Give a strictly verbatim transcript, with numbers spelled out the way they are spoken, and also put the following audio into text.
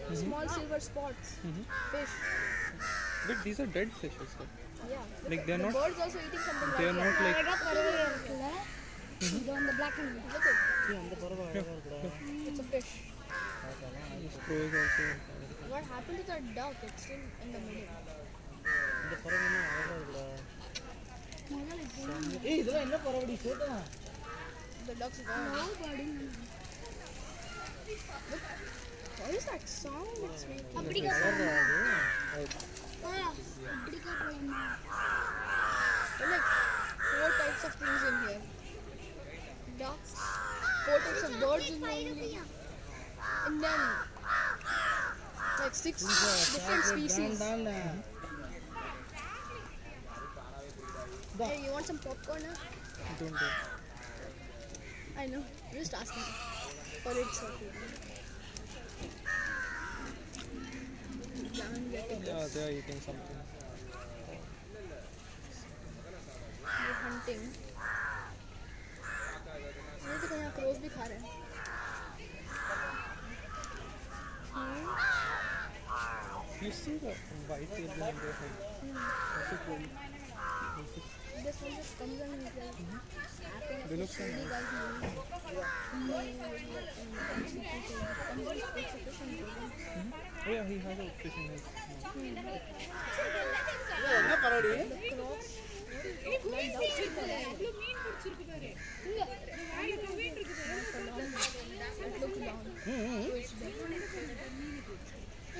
Mm-hmm. Small silver spots. Mm-hmm. Fish. But these are dead fishes, sir. Yeah. Like they're the not. Birds also eating something. They are like not like. Mm-hmm. On the black and white. Look at it. Yeah. It's a fish. This crow is also. What happened to that duck? It's still in the middle. The duck's gone. No, buddy. Look, what is that sound it's making? There are like four types of things in here. Ducks, four types of birds in there, and then like six different species. Hey, you want some popcorn? Huh? Don't do. I know. I'm just asking. But it's okay. Yeah, they are eating something. They're hunting. नहीं तो कहीं crows भी खा रहे हैं. You see the white tail behind their head? What's it called? This one just comes and like mm-hmm. They look so nice. Oh yeah, he has a fish in his mouth. The crocs.